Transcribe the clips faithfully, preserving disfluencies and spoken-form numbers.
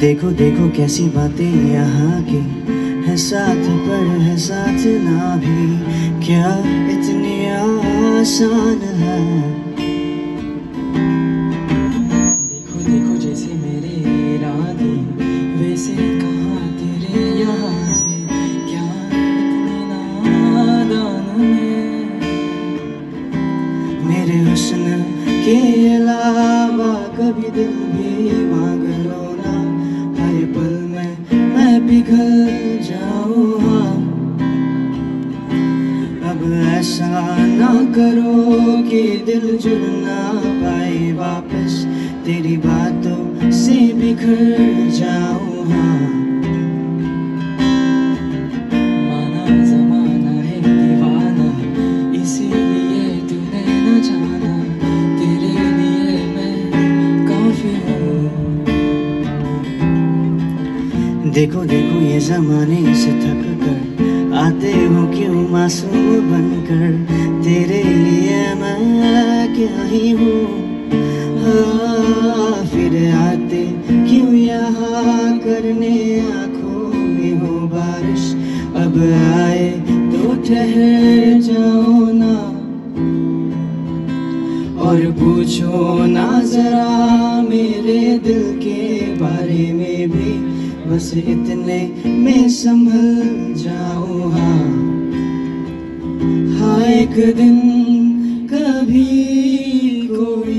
देखो देखो कैसी बातें यहाँ की है, साथ पर है साथ ना भी, क्या इतनी आसान है। देखो देखो जैसे मेरे इरादे वैसे कहाँ तेरे यहाँ थे, क्या इतनी नादान में। मेरे हुस्न के अलावा कभी दिल भी मांग लो ना, हर पल में मैं पिघल जाऊँ। अब ऐसा ना करो कि दिल जुड़ ना पाए वापस, तेरी बातों से बिखर जाऊँ। माना जमाना है दीवाना, इसीलिए तूने न जाना, तेरे लिए मैं काफी हूँ। देखो देखो ये जमाने से थक कर आते हो क्यों मासूम बनकर, तेरे लिए मैं क्या ही हूँ। हाँ, फिर आते क्यों यहाँ करने आँखों में हो बारिश, अब आए तो ठहर जाओ ना, और पूछो ना जरा मेरे दिल के बारे में भी, बस इतने में संभल जाऊँ। हाँ हाँ एक दिन कभी कोई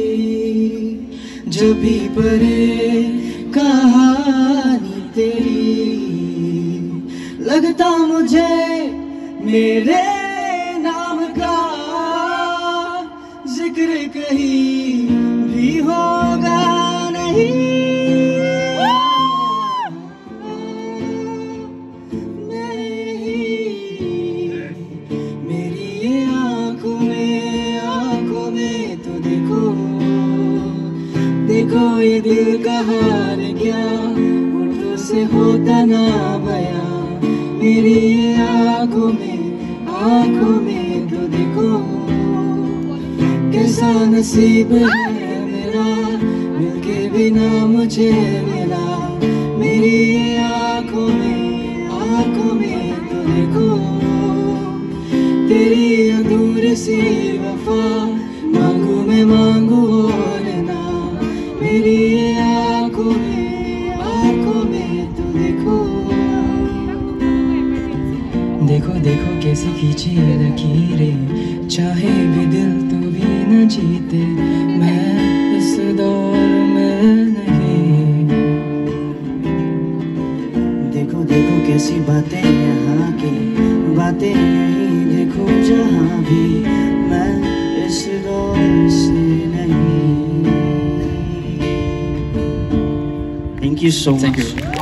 जब भी पढ़े कहानी तेरी, लगता मुझे मेरे नाम का जिक्र कहीं भी होगा नहीं। देखो ये दिल का हार क्या उर्दू से होता ना बयां, मेरी ये आँखों में आँखों में तो देखो कैसा नसीब है मेरा, मिलके बिना मुझे मिला। मेरी ये आँखों में आँखों में तो देखो तेरी अधूरी सी वफा, मांगू मैं मांगू और ना, मेरी ये आँखों में आँखों में तो देखो। देखो देखो कैसी खींची लकीरें, चाहे भी दिल तो भी न जीते, मैं इस दौर में नहीं। देखो देखो कैसी बातें यहाँ की बातें नहीं, देखो जहाँ भी मैं इस दौर से नहीं। Thank you so much. Thank you.